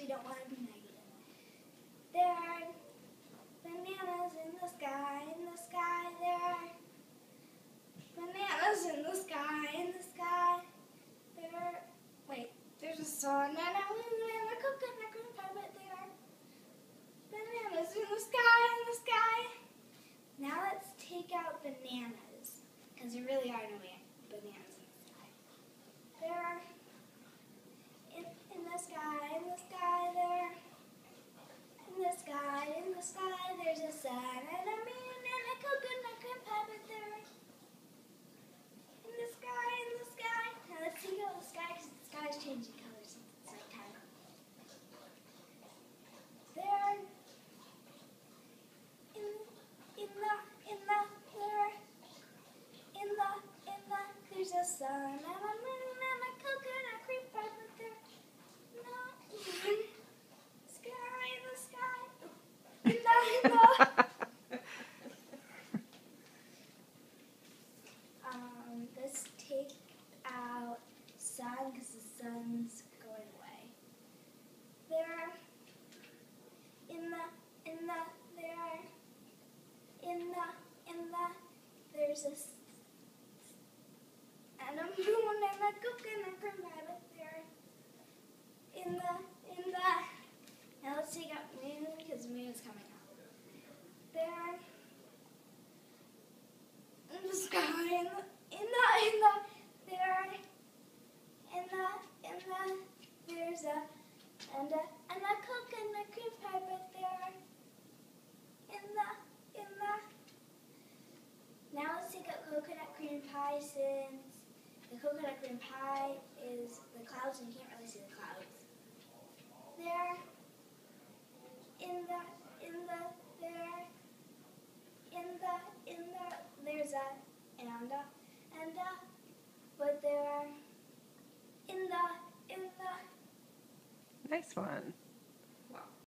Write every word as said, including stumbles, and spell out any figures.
don't want to be negative. There are bananas in the sky, in the sky. There are bananas in the sky, in the sky. There are, wait, there's a sun and a moon and a coconut cream pie, but there are bananas in the sky, in the sky. Now let's take out bananas, because there really are no bananas in the sky. There are, in, in the sky, in the sky, there, in the sky, in the sky, there's a sun and a moon and a coconut cream pie, but there are, in the sky, in the sky. Now let's take out the sky, because the sky is changing colors since it's nighttime. There, in, in the, in the, there, in the, in the, there's a sun and a moon and a coconut cream pie, but there, no, sky, in the sky, in the, in the. um, let's take out sun, because the sun's going away. There, in the, in the, there, in the, in the, there's a, s- and a moon and a coconut cream pie, but there, in the, in the, now let's take out moon, because moon is coming out. There, in the sky, in the, in the, in the, there, in the, in the, there's a, and a, and a coconut cream pie, but there, in the, in the, now let's take out coconut cream pie, since the coconut cream pie is the clouds and you can't really see the clouds. There, in the, in the, there, in the, in the, there's a, and a, and a, but there are, in the, in the. Nice one.